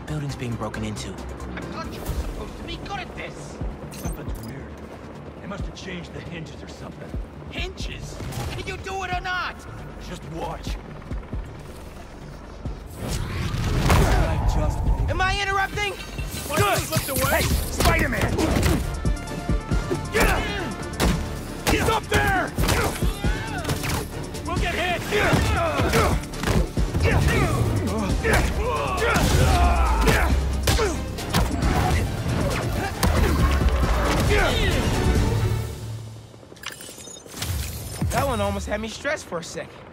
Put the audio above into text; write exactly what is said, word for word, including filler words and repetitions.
building's being broken into. I thought you were supposed to be good at this. Something's weird. They must have changed the hinges or something. Hinges? Can you do it or not? Just watch. I just... Am I interrupting? Good! Slipped away! Hey, Spider-Man! He's up there! We'll get hit! That one almost had me stressed for a second.